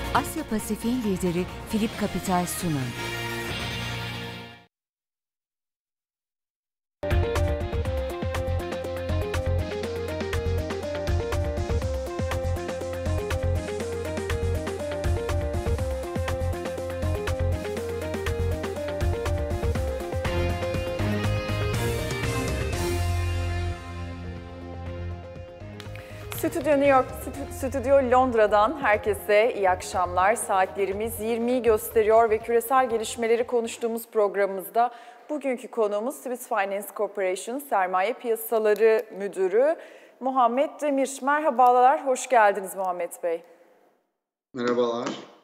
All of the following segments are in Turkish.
Asya Pasifik'in lideri Phillip Capital sunar. Stüdyo New York, Stüdyo Londra'dan herkese iyi akşamlar. Saatlerimiz 20'yi gösteriyor ve küresel gelişmeleri konuştuğumuz programımızda bugünkü konuğumuz Swiss Finance Corporation Sermaye Piyasaları Müdürü Muhammed Demir. Merhabalar, hoş geldiniz Muhammed Bey. Merhabalar.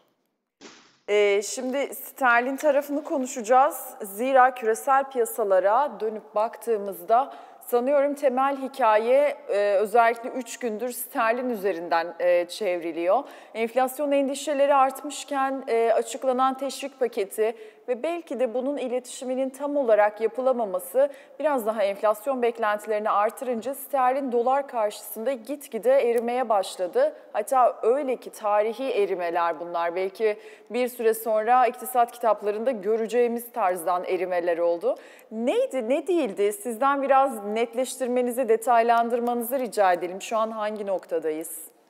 Şimdi sterlin tarafını konuşacağız. Zira küresel piyasalara dönüp baktığımızda sanıyorum temel hikaye özellikle 3 gündür sterlin üzerinden çevriliyor. Enflasyon endişeleri artmışken açıklanan teşvik paketi ve belki de bunun iletişiminin tam olarak yapılamaması biraz daha enflasyon beklentilerini artırınca sterlin dolar karşısında gitgide erimeye başladı. Hatta öyle ki tarihi erimeler bunlar. Belki bir süre sonra iktisat kitaplarında göreceğimiz tarzdan erimeler oldu. Neydi, ne değildi? Sizden biraz netleştirmenizi, detaylandırmanızı rica edelim. Şu an hangi noktadayız?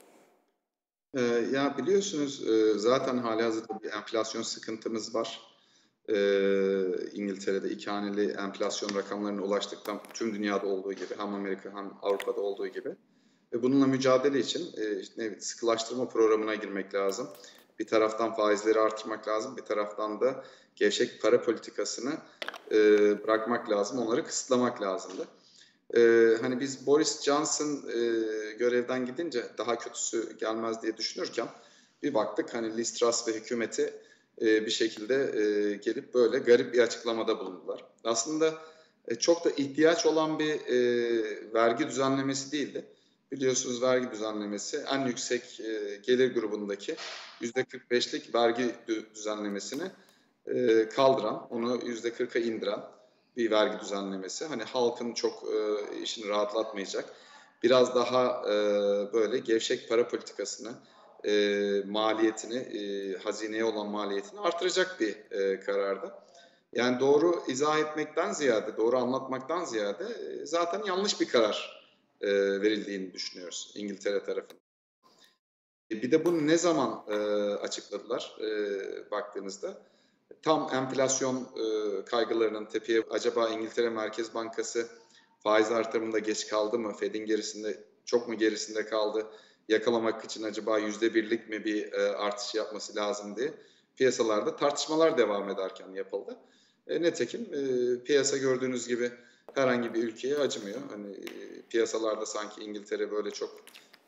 Ya biliyorsunuz zaten halihazırda bir enflasyon sıkıntımız var. İngiltere'de 2 haneli enflasyon rakamlarına ulaştıktan tüm dünyada olduğu gibi hem Amerika hem Avrupa'da olduğu gibi. Ve bununla mücadele için sıkılaştırma programına girmek lazım. Bir taraftan faizleri artırmak lazım, bir taraftan da gevşek para politikasını bırakmak lazım, onları kısıtlamak lazımdı. Hani biz Boris Johnson görevden gidince daha kötüsü gelmez diye düşünürken bir baktık hani Liz Truss ve hükümeti bir şekilde gelip böyle garip bir açıklamada bulundular. Aslında çok da ihtiyaç olan bir vergi düzenlemesi değildi. Biliyorsunuz vergi düzenlemesi en yüksek gelir grubundaki %45'lik vergi düzenlemesini kaldıran, onu %40'a indiren bir vergi düzenlemesi. Hani halkın çok işini rahatlatmayacak. Biraz daha böyle gevşek para politikasını, maliyetini, hazineye olan maliyetini artıracak bir karardı. Yani doğru izah etmekten ziyade, doğru anlatmaktan ziyade zaten yanlış bir karar verildiğini düşünüyoruz İngiltere tarafından. Bir de bunu ne zaman açıkladılar baktığınızda? Tam enflasyon kaygılarının tepeye, acaba İngiltere Merkez Bankası faiz artırımında geç kaldı mı? Fed'in gerisinde, çok mu gerisinde kaldı? Yakalamak için acaba %1'lik mi bir artış yapması lazım diye piyasalarda tartışmalar devam ederken yapıldı. Nitekim piyasa gördüğünüz gibi herhangi bir ülkeye acımıyor. Hani piyasalarda sanki İngiltere böyle çok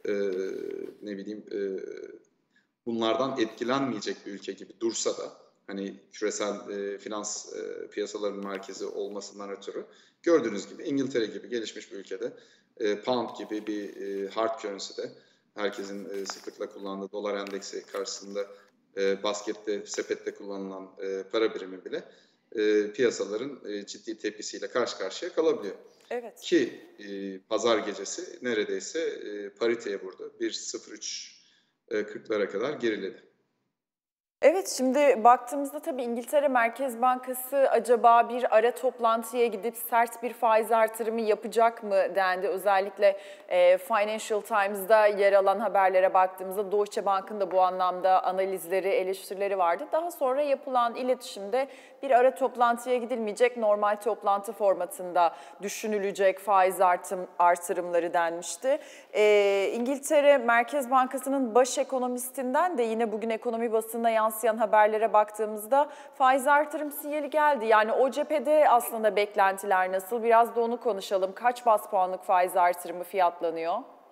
bunlardan etkilenmeyecek bir ülke gibi dursa da hani küresel finans piyasalarının merkezi olmasından ötürü gördüğünüz gibi İngiltere gibi gelişmiş bir ülkede pound gibi bir hard currency'de herkesin sıklıkla kullandığı dolar endeksi karşısında baskette, sepette kullanılan para birimi bile piyasaların ciddi tepkisiyle karşı karşıya kalabiliyor. Evet. Ki pazar gecesi neredeyse pariteye vurdu. 1.03 40'lara kadar geriledi. Evet, şimdi baktığımızda tabii İngiltere Merkez Bankası acaba bir ara toplantıya gidip sert bir faiz artırımı yapacak mı dendi. Özellikle Financial Times'da yer alan haberlere baktığımızda Deutsche Bank'ın da bu anlamda analizleri, eleştirileri vardı. Daha sonra yapılan iletişimde bir ara toplantıya gidilmeyecek, normal toplantı formatında düşünülecek faiz artırımları denmişti. İngiltere Merkez Bankası'nın baş ekonomistinden de yine bugün ekonomi basınına yansıyan haberlere baktığımızda faiz artırım sinyali geldi. Yani o cephede aslında beklentiler nasıl? Biraz da onu konuşalım. Kaç baz puanlık faiz artırımı fiyatlanıyor?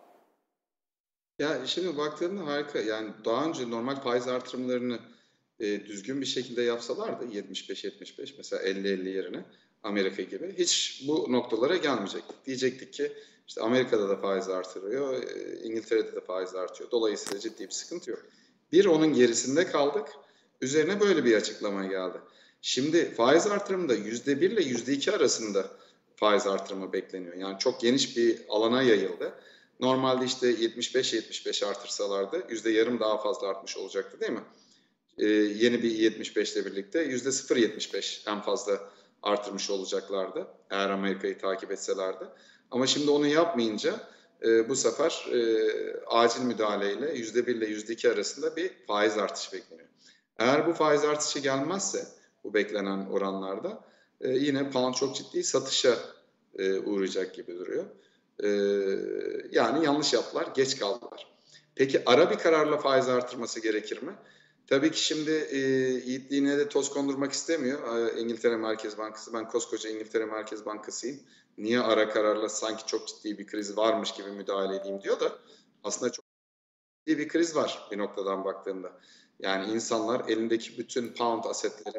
Ya şimdi baktığında harika. Yani daha önce normal faiz artırımlarını düzgün bir şekilde yapsalardı 75-75 mesela 50-50 yerine Amerika gibi hiç bu noktalara gelmeyecektik. Diyecektik ki işte Amerika'da da faiz artırıyor, İngiltere'de de faiz artıyor. Dolayısıyla ciddi bir sıkıntı yok. Onun gerisinde kaldık. Üzerine böyle bir açıklama geldi. Şimdi faiz artırımında %1 ile %2 arasında faiz artırımı bekleniyor. Yani çok geniş bir alana yayıldı. normalde işte 75-75 artırsalardı %yarım daha fazla artmış olacaktı değil mi? Yeni bir 75 ile birlikte %0,75 en fazla artırmış olacaklardı eğer Amerika'yı takip etselerdi. Ama şimdi onu yapmayınca bu sefer acil müdahaleyle %1 ile %2 arasında bir faiz artışı bekleniyor. Eğer bu faiz artışı gelmezse bu beklenen oranlarda yine pound çok ciddi satışa uğrayacak gibi duruyor. Yani yanlış yaptılar, geç kaldılar. Peki ara bir kararla faiz artırması gerekir mi? Tabii ki şimdi yiğitliğine de toz kondurmak istemiyor İngiltere Merkez Bankası. Ben koskoca İngiltere Merkez Bankası'yım. Niye ara kararla sanki çok ciddi bir kriz varmış gibi müdahale edeyim diyor da aslında çok ciddi bir kriz var bir noktadan baktığında. Yani insanlar elindeki bütün pound asetleri,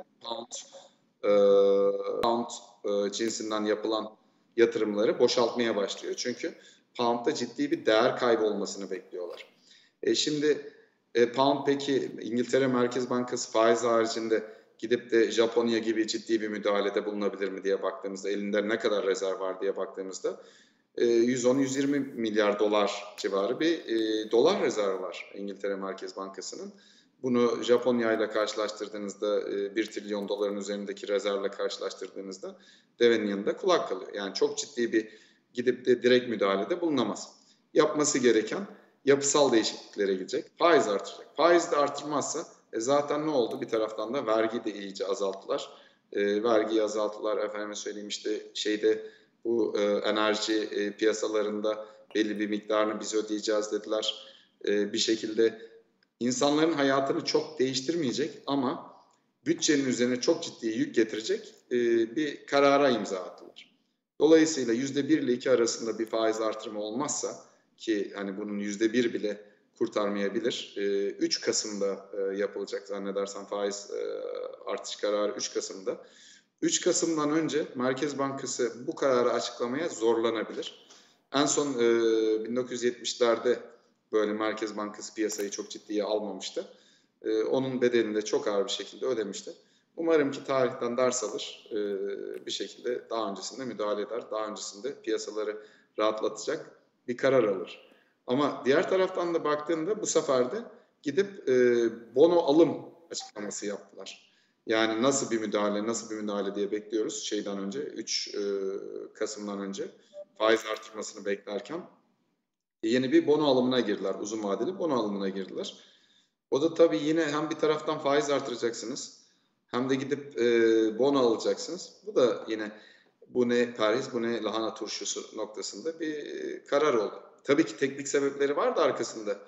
pound cinsinden yapılan yatırımları boşaltmaya başlıyor. Çünkü pound'da ciddi bir değer kaybı olmasını bekliyorlar. Şimdi pound peki İngiltere Merkez Bankası faiz haricinde gidip de Japonya gibi ciddi bir müdahalede bulunabilir mi diye baktığımızda, elinde ne kadar rezerv var diye baktığımızda 110-120 milyar dolar civarı bir dolar rezervi var İngiltere Merkez Bankası'nın. Bunu Japonya ile karşılaştırdığınızda 1 trilyon doların üzerindeki rezervle karşılaştırdığınızda devenin yanında kulak kalıyor. Yani çok ciddi bir gidip de direkt müdahalede bulunamaz. Yapması gereken yapısal değişikliklere gidecek. Faiz artıracak. Faiz de artırmazsa zaten ne oldu? Bir taraftan da vergi de iyice azalttılar. Vergiyi azalttılar. Efendime söyleyeyim işte bu enerji piyasalarında belli bir miktarını biz ödeyeceğiz dediler. Bir şekilde insanların hayatını çok değiştirmeyecek ama bütçenin üzerine çok ciddi yük getirecek bir karara imza attılar. Dolayısıyla %1 ile 2 arasında bir faiz artırımı olmazsa ki hani bunun %1 bile kurtarmayabilir. 3 Kasım'da yapılacak zannedersem faiz artış kararı 3 Kasım'da. 3 Kasım'dan önce Merkez Bankası bu kararı açıklamaya zorlanabilir. En son 1970'lerde böyle Merkez Bankası piyasayı çok ciddiye almamıştı. Onun bedelini de çok ağır bir şekilde ödemişti. Umarım ki tarihten ders alır, bir şekilde daha öncesinde müdahale eder, daha öncesinde piyasaları rahatlatacak bir karar alır. Ama diğer taraftan da baktığında bu sefer de gidip bono alım açıklaması yaptılar. Yani nasıl bir müdahale diye bekliyoruz şeyden önce, 3 Kasım'dan önce faiz artırmasını beklerken yeni bir bono alımına girdiler, uzun vadeli bono alımına girdiler. O da tabii yine hem bir taraftan faiz artıracaksınız hem de gidip bono alacaksınız. Bu da yine bu ne Paris, bu ne lahana turşusu noktasında bir karar oldu. Tabii ki teknik sebepleri var da arkasında.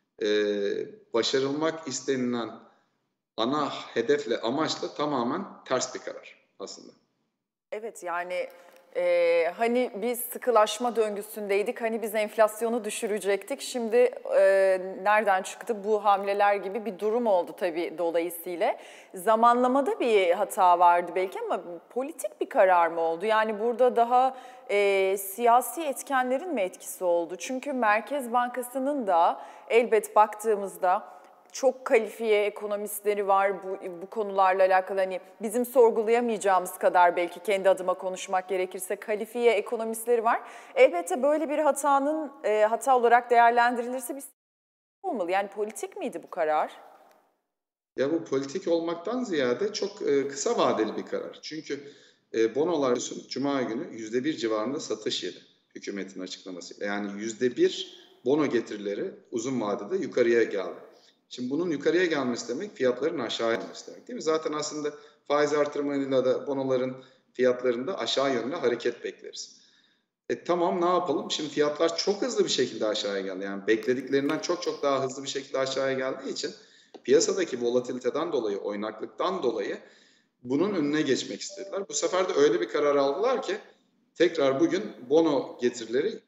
Başarılmak istenilen ana hedefle, amaçla tamamen ters bir karar aslında. Evet yani hani biz sıkılaşma döngüsündeydik, hani biz enflasyonu düşürecektik. Şimdi nereden çıktı bu hamleler gibi bir durum oldu tabii dolayısıyla. Zamanlamada bir hata vardı belki ama politik bir karar mı oldu? Yani burada daha siyasi etkenlerin mi etkisi oldu? Çünkü Merkez Bankası'nın da elbet baktığımızda çok kalifiye ekonomistleri var bu konularla alakalı, hani bizim sorgulayamayacağımız kadar belki kendi adıma konuşmak gerekirse kalifiye ekonomistleri var. Elbette böyle bir hatanın hata olarak değerlendirilirse bir olmalı. Yani politik miydi bu karar? Ya bu politik olmaktan ziyade çok kısa vadeli bir karar. Çünkü bonolar Cuma günü %1 civarında satış yedi hükümetin açıklamasıyla. Yani %1 bono getirileri uzun vadede yukarıya geldi. Şimdi bunun yukarıya gelmesi demek fiyatların aşağıya gelmesi demek değil mi? Zaten aslında faiz artırımıyla da bonoların fiyatlarında aşağı yönlü hareket bekleriz. Tamam ne yapalım? Şimdi fiyatlar çok hızlı bir şekilde aşağıya geldi. Yani beklediklerinden çok çok daha hızlı bir şekilde aşağıya geldiği için piyasadaki volatiliteden dolayı, oynaklıktan dolayı bunun önüne geçmek istediler. Bu sefer de öyle bir karar aldılar ki tekrar bugün bono getirileri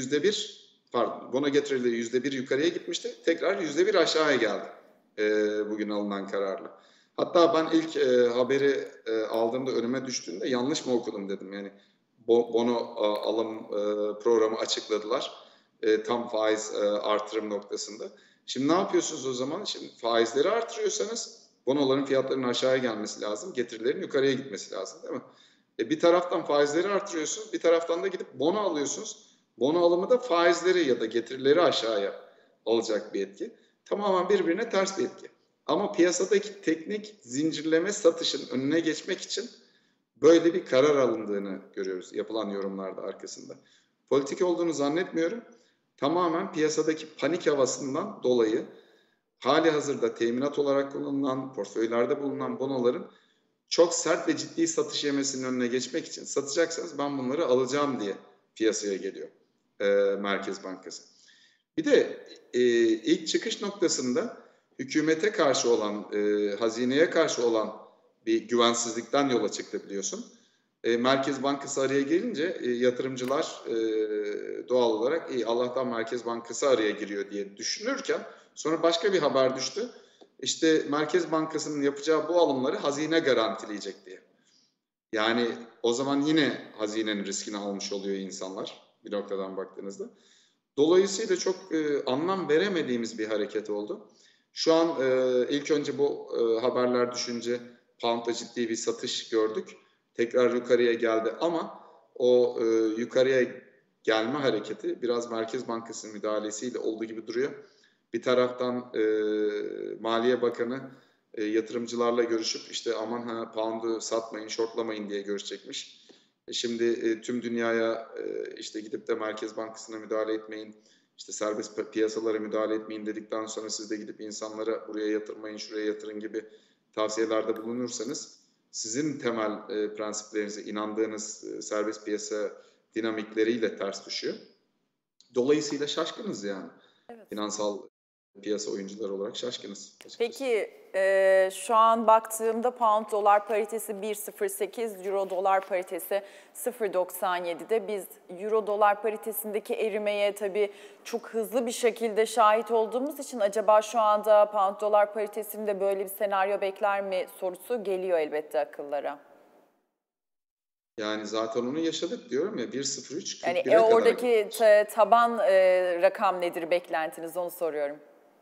%1 yukarıya gitmişti. Tekrar %1 aşağıya geldi bugün alınan kararla. Hatta ben ilk haberi aldığımda önüme düştüğünde yanlış mı okudum dedim. Yani bono alım programı açıkladılar. Tam faiz artırım noktasında. Şimdi ne yapıyorsunuz o zaman? Şimdi faizleri artırıyorsanız bonoların fiyatlarının aşağıya gelmesi lazım. Getirilerin yukarıya gitmesi lazım değil mi? Bir taraftan faizleri artırıyorsunuz, bir taraftan da gidip bono alıyorsunuz. Bono alımı da faizleri ya da getirileri aşağıya alacak bir etki. Tamamen birbirine ters bir etki. Ama piyasadaki teknik zincirleme satışın önüne geçmek için böyle bir karar alındığını görüyoruz yapılan yorumlarda arkasında. Politik olduğunu zannetmiyorum. Tamamen piyasadaki panik havasından dolayı hali hazırda teminat olarak kullanılan, portföylerde bulunan bonoların çok sert ve ciddi satış yemesinin önüne geçmek için satacaksanız ben bunları alacağım diye piyasaya geliyor Merkez Bankası. Bir de ilk çıkış noktasında hükümete karşı olan, hazineye karşı olan bir güvensizlikten yola çıktı biliyorsun. Merkez Bankası araya gelince yatırımcılar doğal olarak Allah'tan Merkez Bankası araya giriyor diye düşünürken sonra başka bir haber düştü. İşte Merkez Bankası'nın yapacağı bu alımları hazine garantileyecek diye. Yani o zaman yine hazinenin riskini almış oluyor insanlar bir noktadan baktığınızda. Dolayısıyla çok anlam veremediğimiz bir hareket oldu. Şu an ilk önce bu haberler düşünce pound'da ciddi bir satış gördük. Tekrar yukarıya geldi ama o yukarıya gelme hareketi biraz Merkez Bankası müdahalesiyle olduğu gibi duruyor. Bir taraftan Maliye Bakanı yatırımcılarla görüşüp işte aman pound'u satmayın, shortlamayın diye görüşecekmiş. Şimdi tüm dünyaya işte gidip de Merkez Bankası'na müdahale etmeyin, işte serbest piyasalara müdahale etmeyin dedikten sonra siz de gidip insanlara buraya yatırmayın, şuraya yatırın gibi tavsiyelerde bulunursanız sizin temel prensiplerinize inandığınız serbest piyasa dinamikleriyle ters düşüyor. Dolayısıyla şaşkınız yani. Evet. Finansal piyasa oyuncuları olarak şaşkınız. Açıkçası. Peki şu an baktığımda pound dolar paritesi 1.08, euro dolar paritesi 0.97'de. Biz euro dolar paritesindeki erimeye tabii çok hızlı bir şekilde şahit olduğumuz için acaba şu anda pound dolar paritesinde böyle bir senaryo bekler mi sorusu geliyor elbette akıllara. Yani zaten onu yaşadık diyorum ya 1.03 Yani 41'e kadar oradaki taban rakam nedir, beklentiniz, onu soruyorum.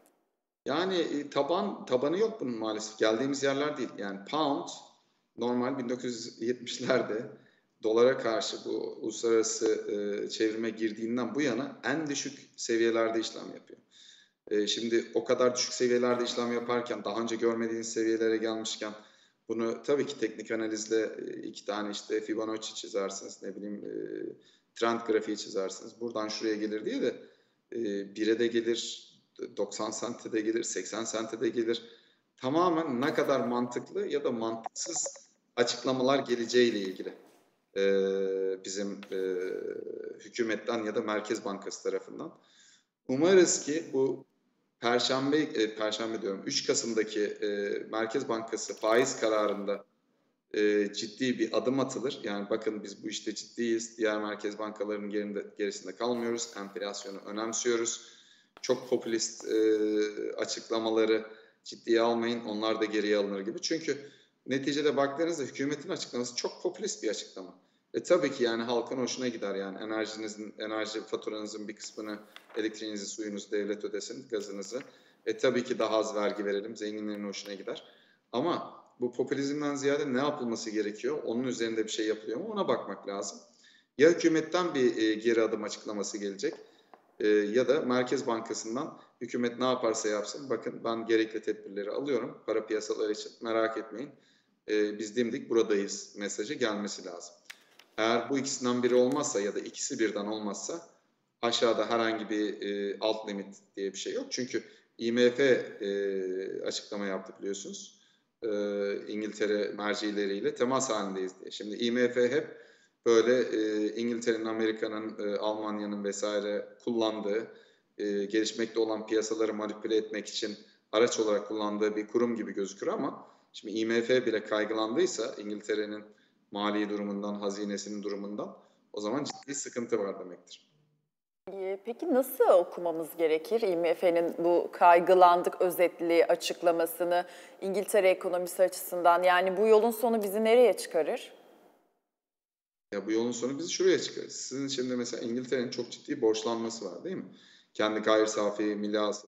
Yani tabanı yok bunun maalesef. Geldiğimiz yerler değil. Yani pound normal 1970'lerde dolara karşı bu uluslararası çevrime girdiğinden bu yana en düşük seviyelerde işlem yapıyor. Şimdi o kadar düşük seviyelerde işlem yaparken daha önce görmediğiniz seviyelere gelmişken bunu tabii ki teknik analizle iki tane işte Fibonacci çizersiniz, ne bileyim trend grafiği çizersiniz. Buradan şuraya gelir diye de 1'e de gelir, 90 sente de gelir, 80 sente de gelir. Tamamen ne kadar mantıklı ya da mantıksız açıklamalar geleceğiyle ilgili bizim hükümetten ya da Merkez Bankası tarafından. Umarız ki bu Perşembe diyorum 3 Kasım'daki Merkez Bankası faiz kararında ciddi bir adım atılır. Yani bakın biz bu işte ciddiyiz. Diğer merkez bankalarının gerisinde kalmıyoruz. Enflasyonu önemsiyoruz. Çok popülist açıklamaları ciddiye almayın. Onlar da geriye alınır gibi. Çünkü neticede baktığınızda hükümetin açıklaması çok popülist bir açıklama. Tabii ki yani halkın hoşuna gider yani enerji faturanızın bir kısmını elektriğinizi, suyunuzu devlet ödesin, gazınızı. Tabii ki daha az vergi verelim, zenginlerin hoşuna gider. Ama bu popülizmden ziyade ne yapılması gerekiyor? Onun üzerinde bir şey yapılıyor mu? Ona bakmak lazım. Ya hükümetten bir geri adım açıklaması gelecek ya da Merkez Bankası'ndan hükümet ne yaparsa yapsın. Bakın ben gerekli tedbirleri alıyorum. Para piyasaları için merak etmeyin. Biz dimdik buradayız mesajı gelmesi lazım. Eğer bu ikisinden biri olmazsa ya da ikisi birden olmazsa aşağıda herhangi bir alt limit diye bir şey yok. Çünkü IMF açıklama yaptı biliyorsunuz. İngiltere mercileriyle temas halindeyiz diye. Şimdi IMF hep böyle İngiltere'nin, Amerika'nın, Almanya'nın vesaire kullandığı, gelişmekte olan piyasaları manipüle etmek için araç olarak kullandığı bir kurum gibi gözükür ama şimdi IMF bile kaygılandıysa İngiltere'nin mali durumundan, hazinesinin durumundan o zaman ciddi sıkıntı var demektir. Peki nasıl okumamız gerekir IMF'nin bu kaygılandık özetli açıklamasını İngiltere ekonomisi açısından? Yani bu yolun sonu bizi nereye çıkarır? Ya bu yolun sonu bizi şuraya çıkarır. Sizin şimdi mesela İngiltere'nin çok ciddi borçlanması var değil mi? Kendi gayri safi milli hasıla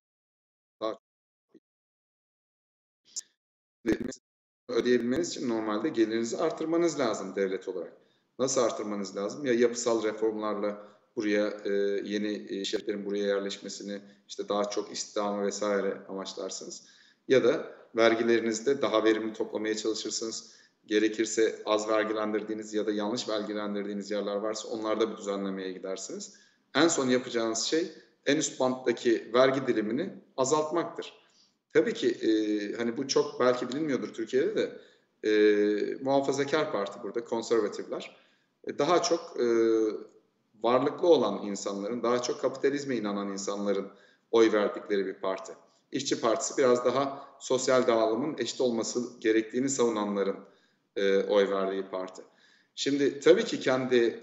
ödeyebilmeniz için normalde gelirinizi artırmanız lazım devlet olarak. Nasıl artırmanız lazım? Ya yapısal reformlarla buraya yeni şirketlerin buraya yerleşmesini, işte daha çok istihdamı vesaire amaçlarsınız. Ya da vergilerinizde daha verimli toplamaya çalışırsınız. Gerekirse az vergilendirdiğiniz ya da yanlış vergilendirdiğiniz yerler varsa onlarda bir düzenlemeye gidersiniz. En son yapacağınız şey en üst banttaki vergi dilimini azaltmaktır. Tabii ki hani bu çok belki bilinmiyordur Türkiye'de de muhafazakar parti burada, konservatifler. Daha çok varlıklı olan insanların, daha çok kapitalizme inanan insanların oy verdikleri bir parti. İşçi Partisi biraz daha sosyal dağılımın eşit olması gerektiğini savunanların oy verdiği parti. Şimdi tabii ki kendi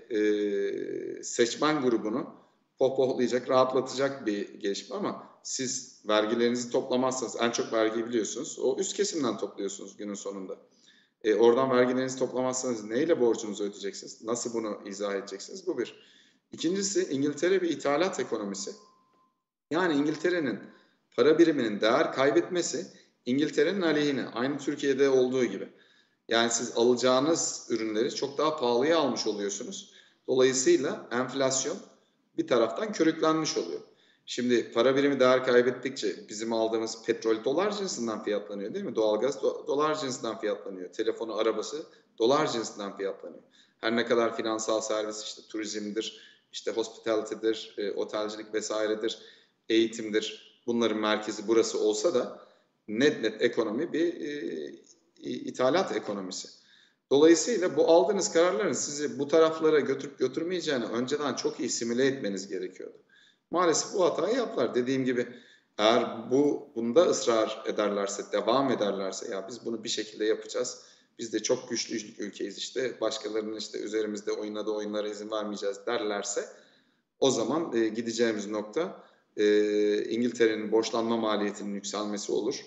seçmen grubunu pohpohlayacak, rahatlatacak bir gelişme ama siz vergilerinizi toplamazsanız, en çok vergiyi biliyorsunuz, o üst kesimden topluyorsunuz günün sonunda. Oradan vergilerinizi toplamazsanız neyle borcunuzu ödeyeceksiniz? Nasıl bunu izah edeceksiniz? Bu bir. İkincisi, İngiltere bir ithalat ekonomisi. Yani İngiltere'nin para biriminin değer kaybetmesi İngiltere'nin aleyhine. Aynı Türkiye'de olduğu gibi. Yani siz alacağınız ürünleri çok daha pahalıya almış oluyorsunuz. Dolayısıyla enflasyon bir taraftan körüklenmiş oluyor. Şimdi para birimi değer kaybettikçe bizim aldığımız petrol dolar cinsinden fiyatlanıyor değil mi? Doğalgaz dolar cinsinden fiyatlanıyor. Telefonu, arabası dolar cinsinden fiyatlanıyor. Her ne kadar finansal servis işte turizmdir, işte hospitality'dir, otelcilik vesairedir, eğitimdir. Bunların merkezi burası olsa da net ekonomi bir ithalat ekonomisi. Dolayısıyla bu aldığınız kararların sizi bu taraflara götürüp götürmeyeceğini önceden çok iyi simüle etmeniz gerekiyordu. Maalesef bu hatayı yaptılar. Dediğim gibi eğer bunda ısrar ederlerse, devam ederlerse ya biz bunu bir şekilde yapacağız. Biz de çok güçlü ülkeyiz işte. Başkalarının işte üzerimizde oynadığı oyunlara izin vermeyeceğiz derlerse o zaman gideceğimiz nokta İngiltere'nin borçlanma maliyetinin yükselmesi olur.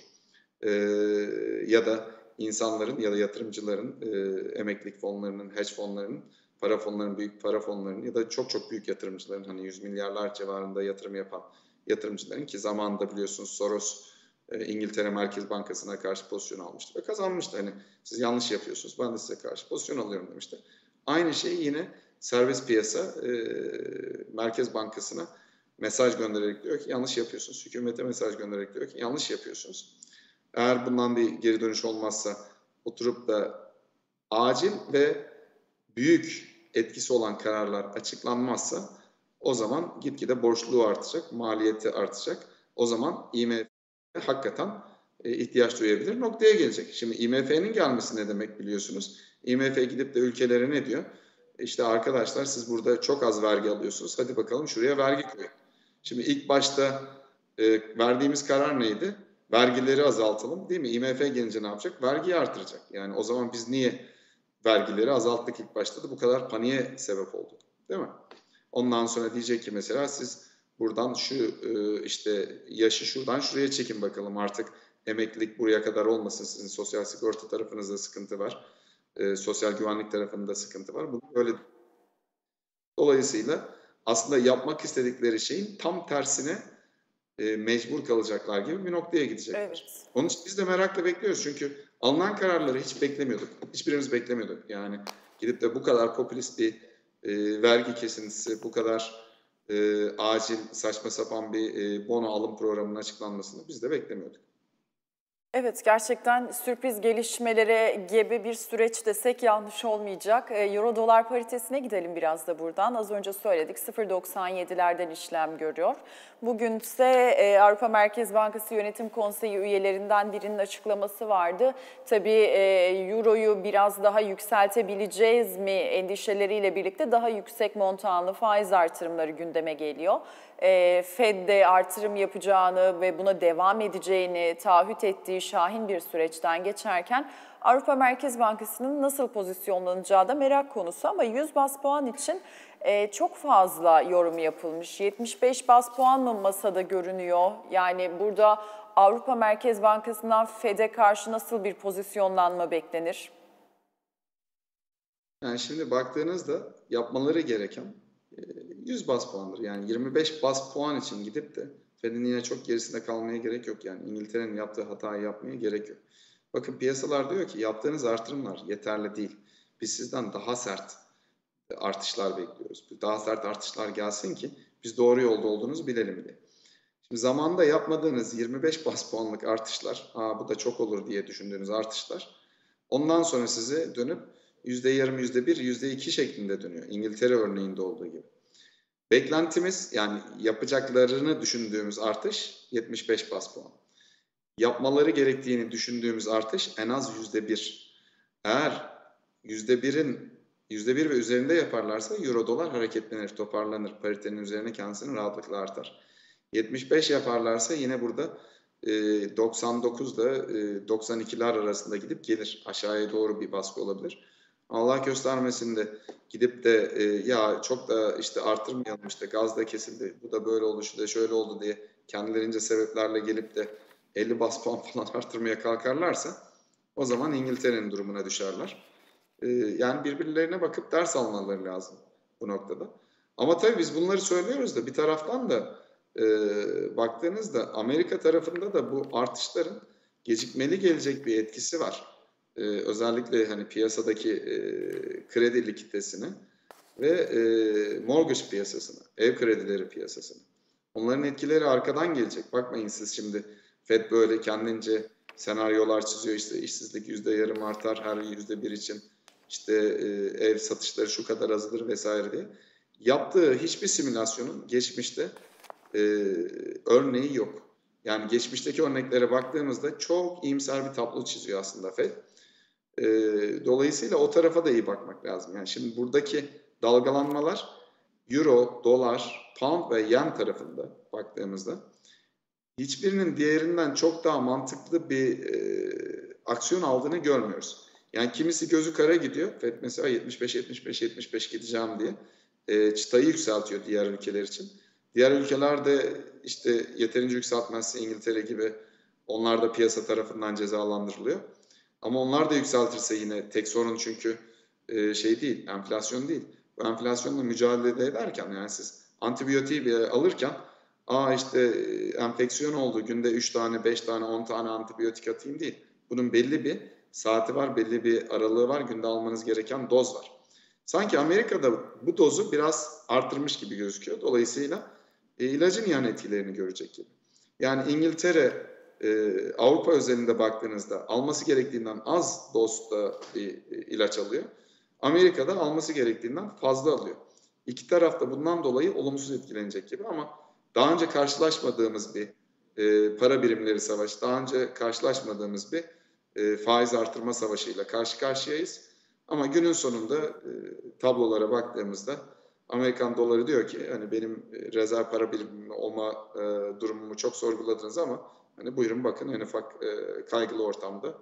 Ya da insanların ya da yatırımcıların, emeklilik fonlarının, hedge fonlarının, para fonlarının, büyük para fonlarının ya da çok çok büyük yatırımcıların hani 100 milyarlar civarında yatırım yapan yatırımcıların ki zamanında biliyorsunuz Soros İngiltere Merkez Bankası'na karşı pozisyon almıştı ve kazanmıştı. Hani siz yanlış yapıyorsunuz ben de size karşı pozisyon alıyorum demişti. Aynı şeyi yine serbest piyasa Merkez Bankası'na mesaj göndererek diyor ki yanlış yapıyorsunuz. Hükümete mesaj göndererek diyor ki yanlış yapıyorsunuz. Eğer bundan bir geri dönüş olmazsa oturup da acil ve büyük etkisi olan kararlar açıklanmazsa o zaman gitgide borçluluğu artacak, maliyeti artacak. O zaman IMF hakikaten ihtiyaç duyabilir noktaya gelecek. Şimdi IMF'nin gelmesi ne demek biliyorsunuz? IMF gidip de ülkelere ne diyor? İşte arkadaşlar siz burada çok az vergi alıyorsunuz. Hadi bakalım şuraya vergi koyun. Şimdi ilk başta verdiğimiz karar neydi? Vergileri azaltalım değil mi? IMF gelince ne yapacak? Vergiyi artıracak. Yani o zaman biz niye vergileri azalttık ilk başta da bu kadar paniğe sebep olduk değil mi? Ondan sonra diyecek ki mesela siz buradan şu işte yaşı şuradan şuraya çekin bakalım artık emeklilik buraya kadar olmasın. Sizin sosyal sigorta tarafınızda sıkıntı var. Sosyal güvenlik tarafında sıkıntı var. Bu böyle. Dolayısıyla aslında yapmak istedikleri şeyin tam tersine mecbur kalacaklar gibi bir noktaya gidecekler. Evet. Onun için biz de merakla bekliyoruz çünkü alınan kararları hiç beklemiyorduk. Hiçbirimiz beklemiyorduk. Yani gidip de bu kadar popülist bir vergi kesintisi, bu kadar acil saçma sapan bir bono alım programının açıklanmasını biz de beklemiyorduk. Evet, gerçekten sürpriz gelişmelere gebe bir süreç desek yanlış olmayacak. Euro dolar paritesine gidelim biraz da buradan. Az önce söyledik 0.97'lerden işlem görüyor. Bugün ise Avrupa Merkez Bankası Yönetim Konseyi üyelerinden birinin açıklaması vardı. Tabii Euro'yu biraz daha yükseltebileceğiz mi endişeleriyle birlikte daha yüksek montanlı faiz artırımları gündeme geliyor. Fed'de artırım yapacağını ve buna devam edeceğini taahhüt ettiği şahin bir süreçten geçerken Avrupa Merkez Bankası'nın nasıl pozisyonlanacağı da merak konusu ama 100 bas puan için çok fazla yorum yapılmış. 75 bas puan mı masada görünüyor? Yani burada Avrupa Merkez Bankası'ndan Fed'e karşı nasıl bir pozisyonlanma beklenir? Yani şimdi baktığınızda yapmaları gereken 100 bas puandır. Yani 25 bas puan için gidip de Fed'in yine çok gerisinde kalmaya gerek yok. Yani İngiltere'nin yaptığı hatayı yapmaya gerek yok. Bakın piyasalar diyor ki yaptığınız artırımlar yeterli değil. Biz sizden daha sert artışlar bekliyoruz. Daha sert artışlar gelsin ki biz doğru yolda olduğumuzu bilelim diye. Şimdi zamanında yapmadığınız 25 bas puanlık artışlar, bu da çok olur diye düşündüğünüz artışlar, ondan sonra size dönüp %20, %1, %2 şeklinde dönüyor. İngiltere örneğinde olduğu gibi. Beklentimiz, yani yapacaklarını düşündüğümüz artış 75 bas puan. Yapmaları gerektiğini düşündüğümüz artış en az %1. Eğer %1 ve üzerinde yaparlarsa euro dolar hareketlenir, toparlanır. Paritenin üzerine kendisini rahatlıkla artar. 75 yaparlarsa yine burada 99'da 92'ler arasında gidip gelir. Aşağıya doğru bir baskı olabilir. Allah göstermesin de gidip de ya çok da işte artırmayalım, işte gaz da kesildi, bu da böyle oldu, şu da şöyle oldu diye kendilerince sebeplerle gelip de 50 bas puan falan artırmaya kalkarlarsa o zaman İngiltere'nin durumuna düşerler. Yani birbirlerine bakıp ders almaları lazım bu noktada. Ama tabii biz bunları söylüyoruz da bir taraftan da baktığınızda Amerika tarafında da bu artışların gecikmeli gelecek bir etkisi var. Özellikle hani piyasadaki kredi likiditesini ve mortgage piyasasını, ev kredileri piyasasını. Onların etkileri arkadan gelecek. Bakmayın siz şimdi FED böyle kendince senaryolar çiziyor, işte işsizlik %0,5 artar her %1 için, işte ev satışları şu kadar azalır vesaire diye. Yaptığı hiçbir simülasyonun geçmişte örneği yok. Yani geçmişteki örneklere baktığımızda çok iyimser bir tablo çiziyor aslında FED. Dolayısıyla o tarafa da iyi bakmak lazım. Yani şimdi buradaki dalgalanmalar euro, dolar, pound ve yen tarafında baktığımızda hiçbirinin diğerinden çok daha mantıklı bir aksiyon aldığını görmüyoruz. Yani kimisi gözü kara gidiyor. FED mesela 75 gideceğim diye çıtayı yükseltiyor diğer ülkeler için. Diğer ülkeler de işte yeterince yükseltmezse İngiltere gibi onlar da piyasa tarafından cezalandırılıyor. Ama onlar da yükseltirse yine tek sorun çünkü şey değil, enflasyon değil. Bu enflasyonla mücadele ederken yani siz antibiyotiği bir alırken işte enfeksiyon oldu, günde 3 tane, 5 tane, 10 tane antibiyotik atayım değil. Bunun belli bir saati var, belli bir aralığı var, günde almanız gereken doz var. Sanki Amerika'da bu dozu biraz arttırmış gibi gözüküyor. Dolayısıyla ilacın yan etkilerini görecek gibi. Yani İngiltere, Avrupa özelinde baktığınızda alması gerektiğinden az dozda bir ilaç alıyor. Amerika'da alması gerektiğinden fazla alıyor. İki taraf da bundan dolayı olumsuz etkilenecek gibi ama daha önce karşılaşmadığımız bir para birimleri savaşı, daha önce karşılaşmadığımız bir faiz artırma savaşıyla karşı karşıyayız. Ama günün sonunda tablolara baktığımızda Amerikan doları diyor ki hani benim rezerv para birimim olma durumumu çok sorguladınız ama hani buyurun bakın en ufak kaygılı ortamda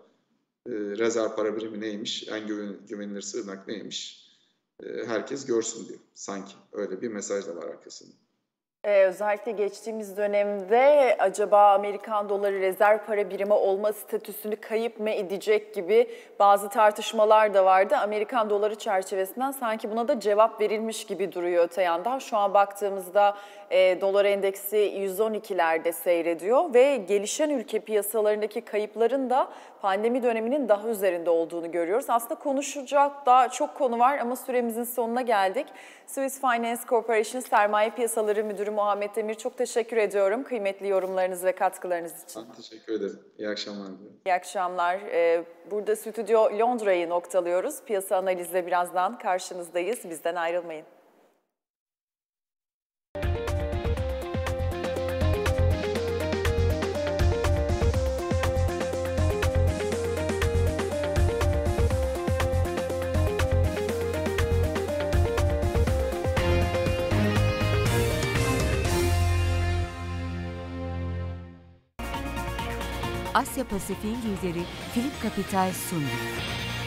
rezerv para birimi neymiş, en güvenilir sığınak neymiş herkes görsün diyor. Sanki öyle bir mesaj da var arkasında. Özellikle geçtiğimiz dönemde acaba Amerikan doları rezerv para birimi olma statüsünü kayıp mı edecek gibi bazı tartışmalar da vardı. Amerikan doları çerçevesinden sanki buna da cevap verilmiş gibi duruyor öte yandan. Şu an baktığımızda dolar endeksi 112'lerde seyrediyor ve gelişen ülke piyasalarındaki kayıpların da pandemi döneminin daha üzerinde olduğunu görüyoruz. Aslında konuşacak daha çok konu var ama süremizin sonuna geldik. Swiss Finance Corporation Sermaye Piyasaları Müdürü Muhammed Demir, çok teşekkür ediyorum kıymetli yorumlarınız ve katkılarınız için. Ben teşekkür ederim. İyi akşamlar. İyi akşamlar. Burada Stüdyo Londra'yı noktalıyoruz. Piyasa analizle birazdan karşınızdayız. Bizden ayrılmayın. Asya Pasifik'in lideri Philip Capital sundu.